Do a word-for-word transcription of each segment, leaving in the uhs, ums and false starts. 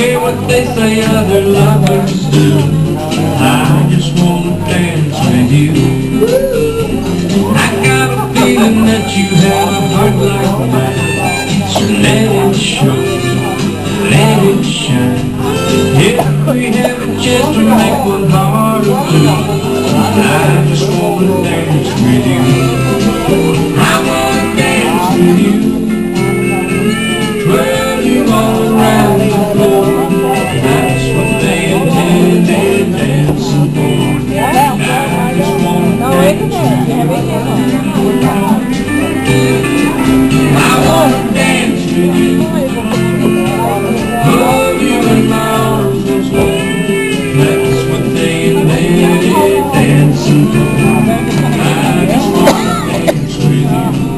care what they say other lovers do. I just wanna dance with you. I got a feeling that you have a heart like mine, so let it show, let it shine. If we have a chance to make one heart or two, I just wanna dance with you. I wanna dance with you. Twirl you all around the floor. That's what they intended dancing for. I just wanna dance with you. I wanna dance with you. Hold you in my arms as well. That's what they intended dancing for. I just wanna dance with you.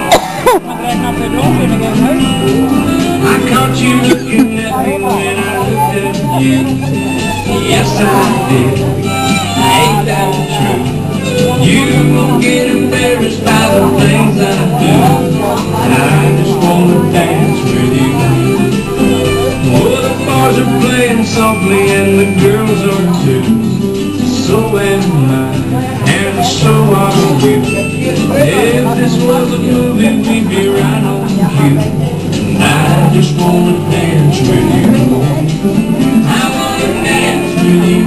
I caught you looking at me when I looked at you. Yes, I did. Ain't that true? You won't get embarrassed by the things I do. I just wanna dance with you. Oh, the bars are playing softly and the girls are too. So am I, and so are you. If this was a movie, we'd be right on cue. And I just wanna dance with you. I wanna dance with you.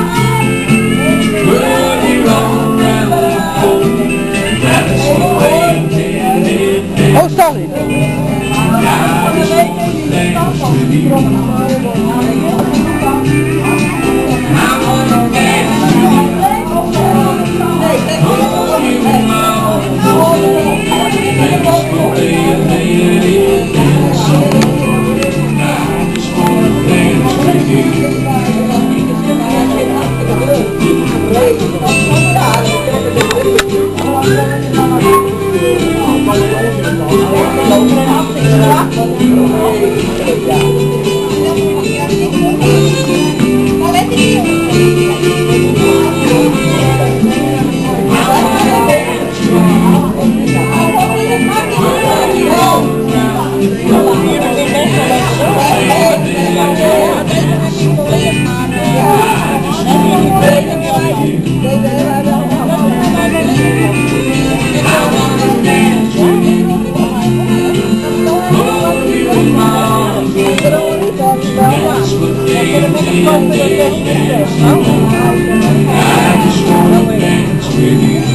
Well, you're all around the floor. That's what they intended dancing. Oh, sorry. I just wanna dance with you. I wanna dance with you. Hold you in my arms. That's what they intended dancing. I just wanna dance with you. I just wanna dance with you.